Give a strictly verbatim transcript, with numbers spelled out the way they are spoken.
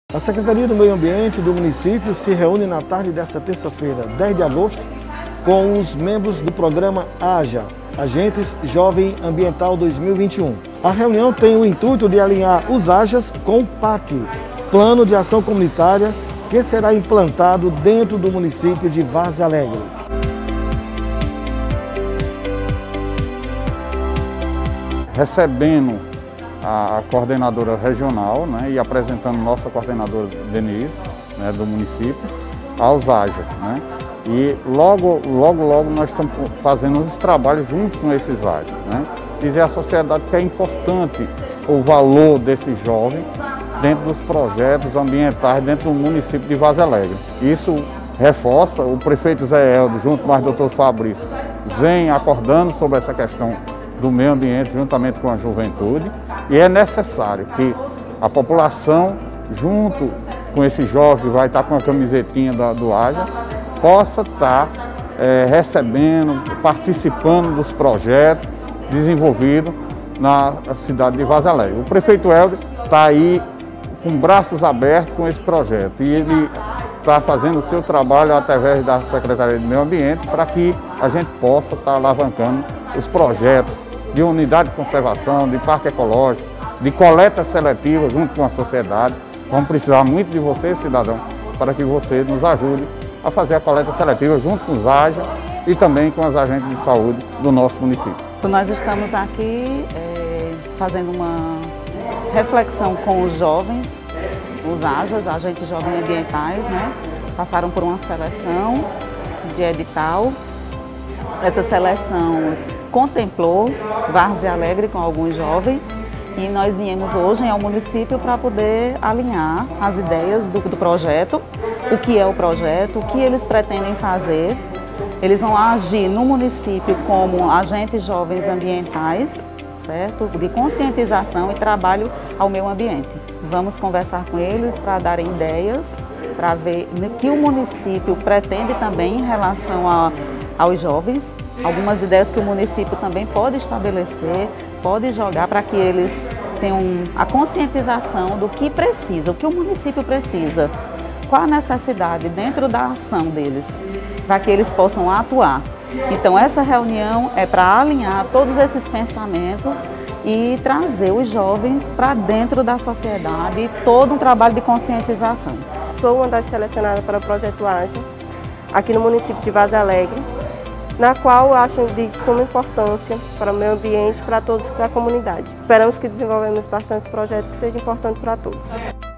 A Secretaria do Meio Ambiente do município se reúne na tarde desta terça-feira, dez de agosto, com os membros do programa AJA, Agentes Jovem Ambiental dois mil e vinte e um. A reunião tem o intuito de alinhar os AJAs com o P A C, Plano de Ação Comunitária, que será implantado dentro do município de Várzea Alegre. Recebendo a coordenadora regional, né, e apresentando nossa coordenadora Denise, né, do município, aos AJA, né, e logo, logo, logo nós estamos fazendo os trabalhos junto com esses AJA, né, dizer à sociedade que é importante o valor desse jovem dentro dos projetos ambientais dentro do município de Várzea Alegre. Isso reforça, o prefeito Zé Eldo, junto com o doutor Fabrício, vem acordando sobre essa questão do meio ambiente juntamente com a juventude, e é necessário que a população, junto com esse jovem que vai estar com a camisetinha da, do AJA, possa estar é, recebendo, participando dos projetos desenvolvidos na cidade de Várzea Alegre. O prefeito Helder está aí com braços abertos com esse projeto, e ele está fazendo o seu trabalho através da Secretaria do Meio Ambiente para que a gente possa estar alavancando os projetos de unidade de conservação, de parque ecológico, de coleta seletiva junto com a sociedade. Vamos precisar muito de você, cidadão, para que você nos ajude a fazer a coleta seletiva junto com os AJA e também com as agentes de saúde do nosso município. Nós estamos aqui é, fazendo uma reflexão com os jovens, os AJAs, agentes jovens ambientais, né? Passaram por uma seleção de edital. Essa seleção contemplou Várzea Alegre com alguns jovens, e nós viemos hoje ao município para poder alinhar as ideias do, do projeto, o que é o projeto, o que eles pretendem fazer. Eles vão agir no município como agentes jovens ambientais, certo? De conscientização e trabalho ao meio ambiente. Vamos conversar com eles para darem ideias, para ver o que o município pretende também em relação a, aos jovens, algumas ideias que o município também pode estabelecer, pode jogar para que eles tenham a conscientização do que precisa, o que o município precisa, qual a necessidade dentro da ação deles, para que eles possam atuar. Então essa reunião é para alinhar todos esses pensamentos e trazer os jovens para dentro da sociedade, todo um trabalho de conscientização. Sou uma das selecionadas para o projeto AJA, aqui no município de Várzea Alegre, na qual acho de suma importância para o meio ambiente, para todos da comunidade. Esperamos que desenvolvemos bastante projetos que sejam importantes para todos.